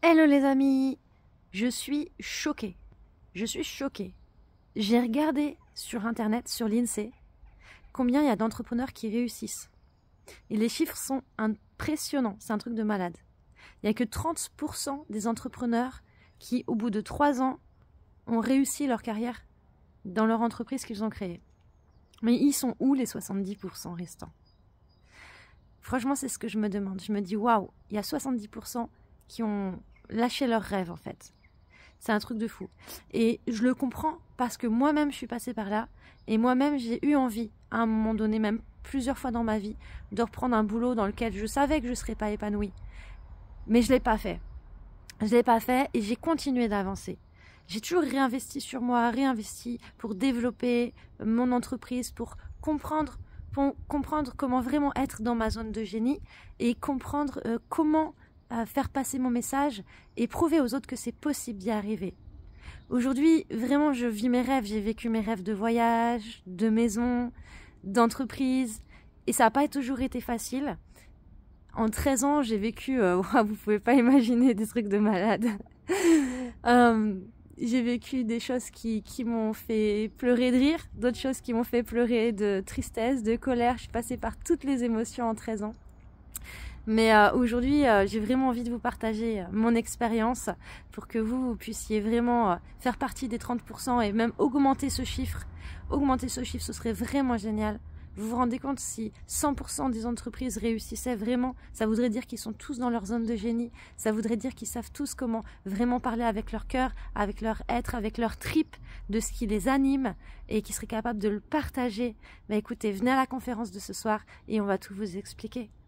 Hello les amis, je suis choquée. Je suis choquée. J'ai regardé sur internet, sur l'INSEE, combien il y a d'entrepreneurs qui réussissent. Et les chiffres sont impressionnants, c'est un truc de malade. Il n'y a que 30% des entrepreneurs qui, au bout de 3 ans, ont réussi leur carrière dans leur entreprise qu'ils ont créée. Mais ils sont où les 70% restants? Franchement, c'est ce que je me demande. Je me dis, waouh, il y a 70% qui ont lâché leurs rêves en fait. C'est un truc de fou. Et je le comprends parce que moi-même je suis passée par là et moi-même j'ai eu envie à un moment donné, même plusieurs fois dans ma vie, de reprendre un boulot dans lequel je savais que je ne serais pas épanouie. Mais je ne l'ai pas fait. Je ne l'ai pas fait et j'ai continué d'avancer. J'ai toujours réinvesti sur moi, réinvesti pour développer mon entreprise, pour comprendre comment vraiment être dans ma zone de génie et comprendre comment faire passer mon message et prouver aux autres que c'est possible d'y arriver. Aujourd'hui, vraiment, je vis mes rêves. J'ai vécu mes rêves de voyage, de maison, d'entreprise. Et ça n'a pas toujours été facile. En 13 ans, j'ai vécu, vous pouvez pas imaginer des trucs de malade. J'ai vécu des choses qui m'ont fait pleurer de rire, d'autres choses qui m'ont fait pleurer de tristesse, de colère. Je suis passée par toutes les émotions en 13 ans. Mais aujourd'hui, j'ai vraiment envie de vous partager mon expérience pour que vous puissiez vraiment faire partie des 30% et même augmenter ce chiffre. Augmenter ce chiffre, ce serait vraiment génial. Vous vous rendez compte, si 100% des entreprises réussissaient vraiment, ça voudrait dire qu'ils sont tous dans leur zone de génie. Ça voudrait dire qu'ils savent tous comment vraiment parler avec leur cœur, avec leur être, avec leur trip, de ce qui les anime et qu'ils seraient capables de le partager. Bah écoutez, venez à la conférence de ce soir et on va tout vous expliquer.